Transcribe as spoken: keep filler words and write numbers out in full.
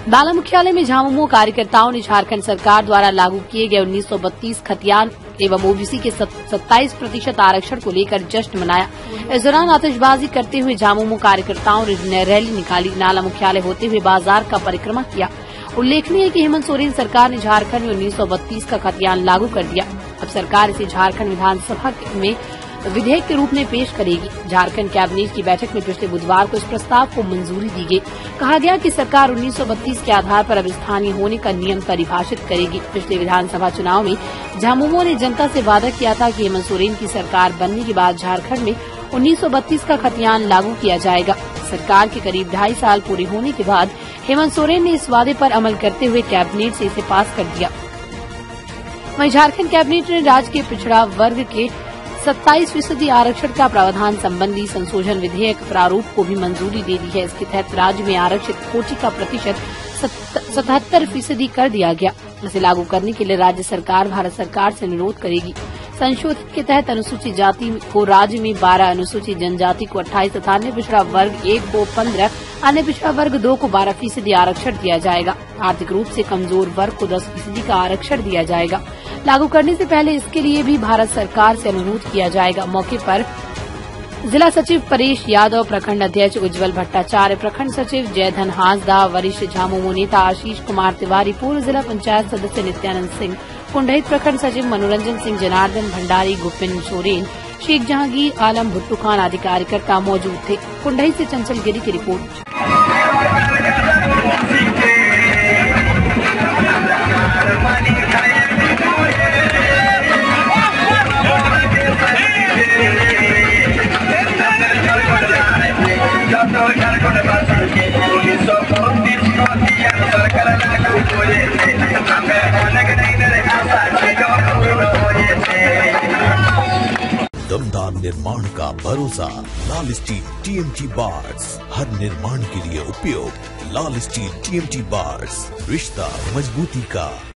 नाला मुख्यालय में झामुमो कार्यकर्ताओं ने झारखंड सरकार द्वारा लागू किए गए उन्नीस सौ बत्तीस खतियान एवं ओबीसी के सत्ताईस प्रतिशत आरक्षण को लेकर जश्न मनाया। इस दौरान आतिशबाजी करते हुए झामुमो कार्यकर्ताओं ने रैली निकाली, नाला मुख्यालय होते हुए बाजार का परिक्रमा किया। उल्लेखनीय है कि हेमंत सोरेन सरकार ने झारखंड में उन्नीस सौ बत्तीस का खतियान लागू कर दिया। अब सरकार इसे झारखंड विधानसभा में विधेयक के रूप में पेश करेगी। झारखंड कैबिनेट की बैठक में पिछले बुधवार को इस प्रस्ताव को मंजूरी दी गई। कहा गया कि सरकार उन्नीस सौ बत्तीस के आधार पर अब स्थानीय होने का नियम परिभाषित करेगी। पिछले विधानसभा चुनाव में झामुमो ने जनता से वादा किया था कि हेमंत सोरेन की सरकार बनने के बाद झारखंड में उन्नीस सौ बत्तीस का खतियान लागू किया जाएगा। सरकार के करीब ढाई साल पूरे होने के बाद हेमंत सोरेन ने इस वादे पर अमल करते हुए कैबिनेट से इसे पास कर दिया। वहीं झारखंड कैबिनेट ने राज्य के पिछड़ा वर्ग के सत्ताईस फीसदी आरक्षण का प्रावधान संबंधी संशोधन विधेयक प्रारूप को भी मंजूरी दे दी है। इसके तहत राज्य में आरक्षित कोटि का प्रतिशत सतहत्तर फीसदी कर दिया गया। इसे लागू करने के लिए राज्य सरकार भारत सरकार से अनुरोध करेगी। संशोधित के तहत अनुसूचित जाति को राज्य में बारह, अनुसूचित जनजाति को अट्ठाईस तथा अन्य पिछड़ा वर्ग एक को पंद्रह, अन्य पिछड़ा वर्ग दो को बारह फीसदी आरक्षण दिया जाएगा। आर्थिक रूप से कमजोर वर्ग को दस फीसदी का आरक्षण दिया जाएगा। लागू करने से पहले इसके लिए भी भारत सरकार से अनुरोध किया जाएगा। मौके पर जिला सचिव परेश यादव, प्रखंड अध्यक्ष उज्जवल भट्टाचार्य, प्रखंड सचिव जयधन हांसदा, वरिष्ठ झामुमो नेता आशीष कुमार तिवारी, पूर्व जिला पंचायत सदस्य नित्यानंद सिंह, कुंडहित प्रखंड सचिव मनोरंजन सिंह, जनार्दन भंडारी, गुप्पिन सोरेन, शेख जहांगीर आलम, भुट्टू खान आदि कार्यकर्ता मौजूद थे। कुंडहित से चंचल गिरी की रिपोर्ट। दमदार निर्माण का भरोसा लाल स्टील टीएमटी बार्स, हर निर्माण के लिए उपयोग लाल स्टील टीएमटी बार्स, रिश्ता मजबूती का।